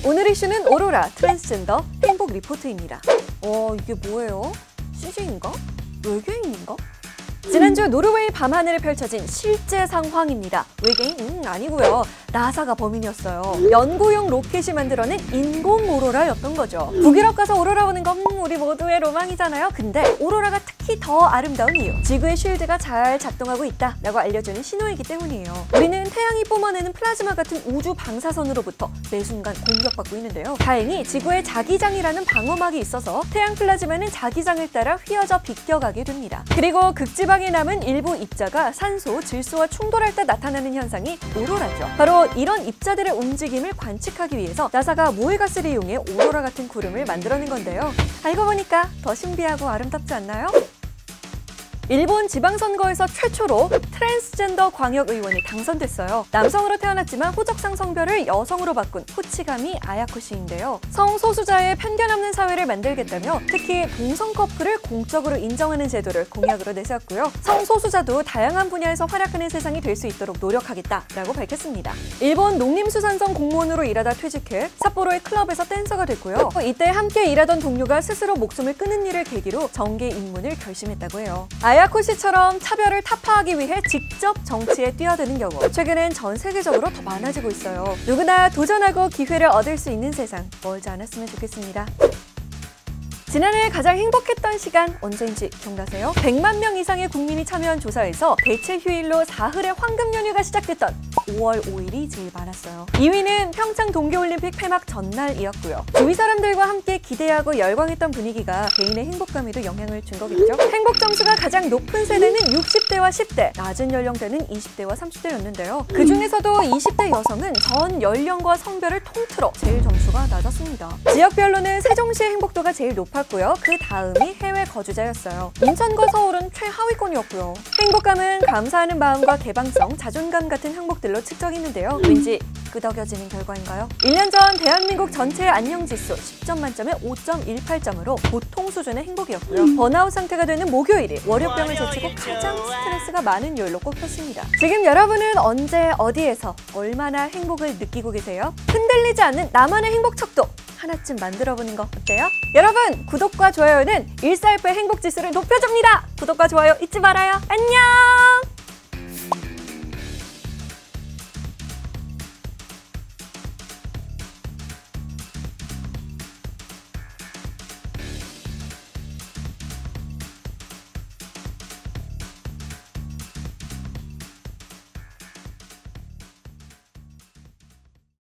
오늘 이슈는 오로라 트랜스젠더 행복 리포트입니다. 이게 뭐예요? CG인가? 외계인인가? 지난주 노르웨이 밤하늘에 펼쳐진 실제 상황입니다. 외계인 아니고요. 나사가 범인이었어요. 연구용 로켓이 만들어낸 인공 오로라였던 거죠. 북유럽 가서 오로라 보는 건 우리 모두의 로망이잖아요. 근데 오로라가 특히 더 아름다운 이유, 지구의 쉴드가 잘 작동하고 있다라고 알려주는 신호이기 때문이에요. 우리는 태양이 뿜어내는 플라즈마 같은 우주 방사선으로부터 매 순간 공격받고 있는데요. 다행히 지구에 자기장이라는 방어막이 있어서 태양 플라즈마는 자기장을 따라 휘어져 비껴가게 됩니다. 그리고 극지방에 남은 일부 입자가 산소, 질소와 충돌할 때 나타나는 현상이 오로라죠. 바로 이런 입자들의 움직임을 관측하기 위해서 나사가 모해가스를 이용해 오로라 같은 구름을 만들어낸 건데요. 알고 보니까 더 신비하고 아름답지 않나요? 일본 지방선거에서 최초로 트랜스젠더 광역의원이 당선됐어요. 남성으로 태어났지만 호적상 성별을 여성으로 바꾼 호치가미 아야코 씨인데요. 성소수자의 편견 없는 사회를 만들겠다며 특히 동성 커플을 공적으로 인정하는 제도를 공약으로 내세웠고요. 성소수자도 다양한 분야에서 활약하는 세상이 될 수 있도록 노력하겠다라고 밝혔습니다. 일본 농림수산성 공무원으로 일하다 퇴직해 삿포로의 클럽에서 댄서가 됐고요. 이때 함께 일하던 동료가 스스로 목숨을 끊은 일을 계기로 정계 입문을 결심했다고 해요. 아야코 씨처럼 차별을 타파하기 위해 직접 정치에 뛰어드는 경우 최근엔 전 세계적으로 더 많아지고 있어요. 누구나 도전하고 기회를 얻을 수 있는 세상 멀지 않았으면 좋겠습니다. 지난해 가장 행복했던 시간 언제인지 기억나세요? 100만 명 이상의 국민이 참여한 조사에서 대체 휴일로 사흘의 황금 연휴가 시작됐던 5월 5일이 제일 많았어요. 2위는 평창 동계올림픽 폐막 전날이었고요. 주위 사람들과 함께 기대하고 열광했던 분위기가 개인의 행복감에도 영향을 준 거겠죠? 행복 점수가 가장 높은 세대는 60대와 10대, 낮은 연령대는 20대와 30대였는데요. 그 중에서도 20대 여성은 전 연령과 성별을 통틀어 제일 점수가 낮았습니다. 지역별로는 세종시의 행복도가 제일 높았고요. 그 다음이 해외 거주자였어요. 인천과 서울은 최하위권이었고요. 행복감은 감사하는 마음과 개방성, 자존감 같은 항목들로 측정했는데요. 왠지 끄덕여지는 결과인가요? 1년 전 대한민국 전체의 안녕지수 10점 만점에 5.18점으로 보통 수준의 행복이었고요. 번아웃 상태가 되는 목요일이 월요병을 제치고 가장 스트레스가 많은 요일로 꼽혔습니다. 지금 여러분은 언제, 어디에서 얼마나 행복을 느끼고 계세요? 흔들리지 않는 나만의 행복 척도 하나쯤 만들어보는 거 어때요? 여러분, 구독과 좋아요는 148 행복지수를 높여줍니다. 구독과 좋아요 잊지 말아요. 안녕!